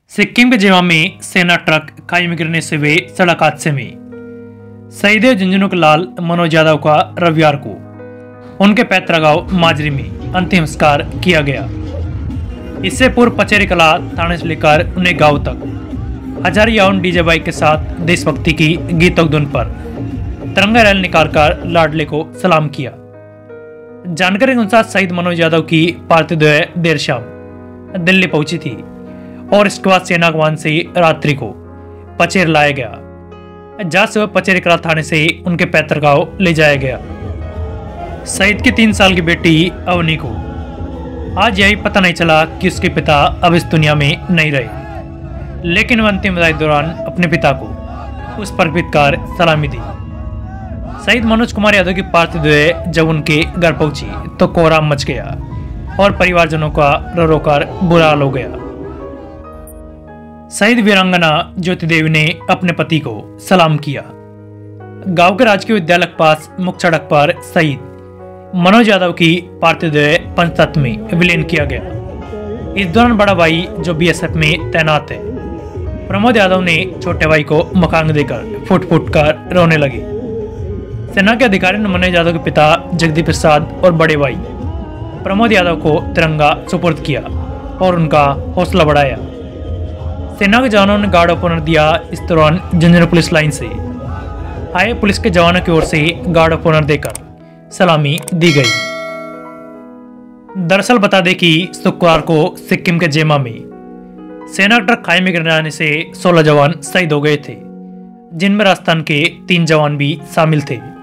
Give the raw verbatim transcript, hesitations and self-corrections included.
सिक्किम के जेमा में सेना ट्रक खाई में गिरने से हुए सड़क हादसे में शहीद झुंझुनू लाल मनोज यादव का रविवार को उनके पैतृक गांव माजरी में अंतिम संस्कार किया गया। इससे पूर्व पचेरी कला थाने से लेकर उन्हें गांव तक हजार याउन डीजे बाइक के साथ देशभक्ति की गीतों की धुन पर तिरंगा रैली निकालकर लाडले को सलाम किया। जानकारी के अनुसार शहीद मनोज यादव की पार्थिव देह देर शाम दिल्ली पहुंची थी और इसके बाद सेना वाहन से रात्रि को पचेर लाया गया, जहां से वह पचेरी कला थाने से उनके पैतृक गांव ले जाया गया। शहीद की तीन साल की बेटी अवनी को आज यही पता नहीं चला कि उसके पिता अब इस दुनिया में नहीं रहे, लेकिन वह अंतिम विदाई दौरान अपने पिता को उस पर कर सलामी दी। शहीद मनोज कुमार यादव की पार्थिव देह जब उनके घर पहुंची तो कोहराम मच गया और परिवारजनों का रो रो कर बुरा हाल हो गया। शहीद वीरांगना ज्योति देवी ने अपने पति को सलाम किया। गांव के राजकीय विद्यालय के पास मुख्य सड़क पर शहीद मनोज यादव की पार्थिव देह पंचतत्व में विलीन किया गया। इस दौरान बड़ा भाई जो बीएसएफ में तैनात है प्रमोद यादव ने छोटे भाई को मकान देकर फुट फुट कर रोने लगे। सेना के अधिकारी ने मनोज यादव के पिता जगदीप प्रसाद और बड़े भाई प्रमोद यादव को तिरंगा सुपुर्द किया और उनका हौसला बढ़ाया। सेना के जवानों ने गार्ड ऑफ ऑनर दिया। इस दौरान झुंझुनू पुलिस लाइन से आए पुलिस के जवानों की ओर से गार्ड ऑफ ऑनर देकर सलामी दी गई। दरअसल बता दें कि शुक्रवार को सिक्किम के जेमा में सेना ट्रक खाई में गिर जाने से सोलह जवान शहीद हो गए थे, जिनमें राजस्थान के तीन जवान भी शामिल थे।